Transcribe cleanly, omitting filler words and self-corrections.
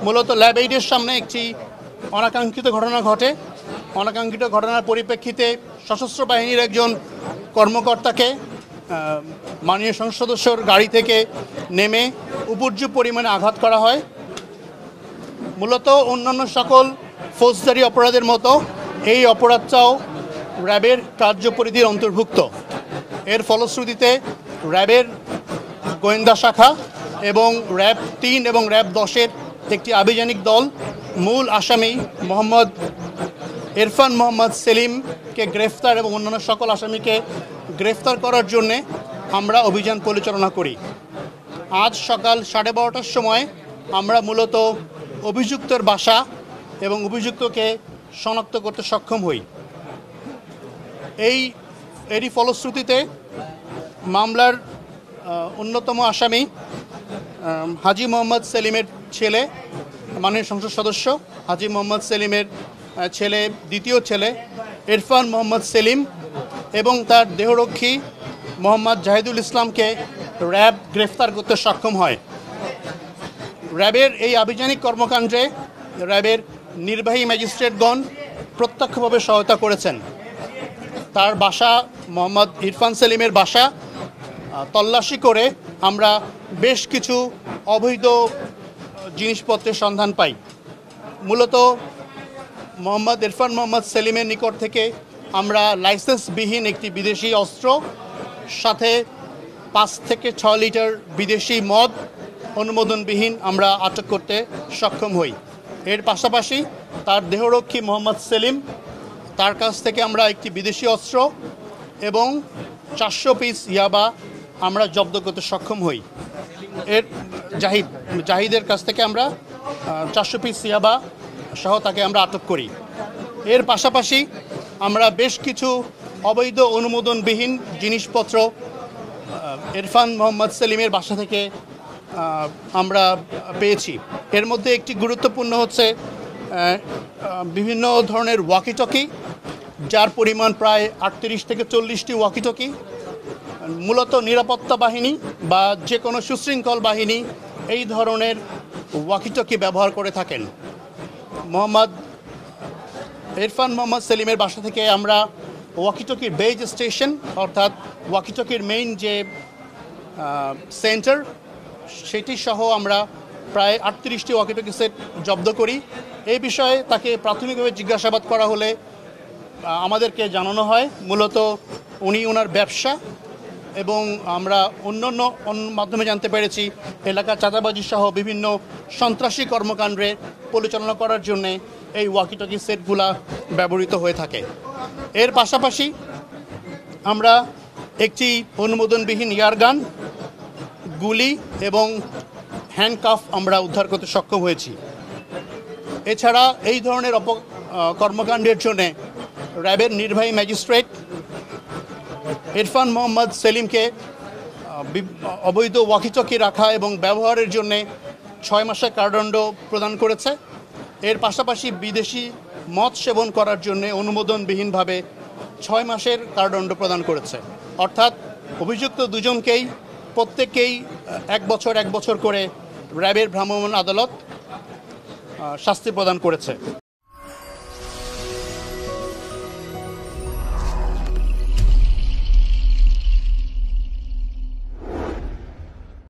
মূলত ল্যাব এইডের সামনে একটি অনাকাঙ্ক্ষিত ঘটনা ঘটে। অনাকাঙ্ক্ষিত ঘটনার পরিপ্রেক্ষিতে সশস্ত্র বাহিনীর একজন কর্মকর্তাকে মাননীয় সংসদ সদস্যর গাড়ি থেকে নেমে উপর্যুপ পরিমাণে আঘাত করা হয়। মূলত অন্যান্য সকল ফৌজদারি অপরাধের মতো এই অপরাধটাও র্যাবের কার্যপরিধির অন্তর্ভুক্ত। এর ফলশ্রুতিতে র্যাবের গোয়েন্দা শাখা এবং র্যাব ৩ এবং র্যাব ১০-এর একটি আভিযানিক দল মূল আসামি মোহাম্মদ ইরফান মোহাম্মদ সেলিমকে গ্রেফতার এবং অন্যান্য সকল আসামিকে গ্রেফতার করার জন্যে আমরা অভিযান পরিচালনা করি। আজ সকাল 12:30টার সময় আমরা মূলত অভিযুক্তর বাসা এবং অভিযুক্তকে শনাক্ত করতে সক্ষম হই। এরই ফলশ্রুতিতে মামলার অন্যতম আসামি হাজী মোহাম্মদ সেলিমের ছেলে, মাননীয় সংসদ সদস্য হাজী মোহাম্মদ সেলিমের ছেলে, দ্বিতীয় ছেলে ইরফান মোহাম্মদ সেলিম এবং তার দেহরক্ষী মোহাম্মদ জাহিদুল ইসলামকে র্যাব গ্রেফতার করতে সক্ষম হয়। র্যাবের এই আভিযানিক কর্মকাণ্ডে র্যাবের নির্বাহী ম্যাজিস্ট্রেটগণ প্রত্যক্ষভাবে সহায়তা করেছেন। তার বাসা, মোহাম্মদ ইরফান সেলিমের বাসা তল্লাশি করে আমরা বেশ কিছু অবৈধ জিনিসপত্রের সন্ধান পাই। মূলত মোহাম্মদ ইরফান মোহাম্মদ সেলিমের নিকট থেকে আমরা লাইসেন্সবিহীন একটি বিদেশি অস্ত্র, সাথে 5 থেকে 6 লিটার বিদেশি মদ অনুমোদনবিহীন আমরা আটক করতে সক্ষম হই। এর পাশাপাশি তার দেহরক্ষী মোহাম্মদ সেলিম, তার কাছ থেকে আমরা একটি বিদেশি অস্ত্র এবং 400 পিস ইয়াবা আমরা জব্দ করতে সক্ষম হই। এর জাহিদের কাছ থেকে আমরা 400 পিস ইয়াবা সহ তাকে আমরা আটক করি। এর পাশাপাশি আমরা বেশ কিছু অবৈধ অনুমোদনবিহীন জিনিসপত্র ইরফান মোহাম্মদ সেলিমের বাসা থেকে আমরা পেয়েছি। এর মধ্যে একটি গুরুত্বপূর্ণ হচ্ছে বিভিন্ন ধরনের ওয়াকিটকি, যার পরিমাণ প্রায় 38 থেকে 40টি ওয়াকিটকি। মূলত নিরাপত্তা বাহিনী বা যে কোনো সুশৃঙ্খল বাহিনী এই ধরনের ওয়াকিটকি ব্যবহার করে থাকেন। মোহাম্মদ ইরফান মোহাম্মদ সেলিমের বাসা থেকে আমরা ওয়াকিটকির বেজ স্টেশন, অর্থাৎ ওয়াকিটকির মেইন যে সেন্টার, সেটি সহ আমরা প্রায় 38টি ওয়াকিটকি সেট জব্দ করি। এই বিষয়ে তাকে প্রাথমিকভাবে জিজ্ঞাসাবাদ করা হলে আমাদেরকে জানানো হয় মূলত উনি ওনার ব্যবসা এবং আমরা অন্যান্য মাধ্যমে জানতে পেরেছি এলাকার চাঁদাবাজি সহ বিভিন্ন সন্ত্রাসী কর্মকাণ্ডে পরিচালনা করার জন্যে এই ওয়াকিটকি সেটগুলা ব্যবহৃত হয়ে থাকে। এর পাশাপাশি আমরা একটি অনুমোদনবিহীন এয়ারগান, গুলি এবং হ্যান্ডকাফ আমরা উদ্ধার করতে সক্ষম হয়েছি। এছাড়া এই ধরনের কর্মকাণ্ডের জন্যে র্যাবের নির্বাহী ম্যাজিস্ট্রেট ইরফান মোহাম্মদ সেলিমকে অবৈধ ওয়াকিটকি রাখা এবং ব্যবহারের জন্যে 6 মাসের কারাদণ্ড প্রদান করেছে। এর পাশাপাশি বিদেশি মদ সেবন করার জন্যে অনুমোদনবিহীনভাবে 6 মাসের কারাদণ্ড প্রদান করেছে। অর্থাৎ অভিযুক্ত দুজনকেই প্রত্যেককেই 1 বছর করে র্যাবের ভ্রাম্যমাণ আদালত শাস্তি প্রদান করেছে।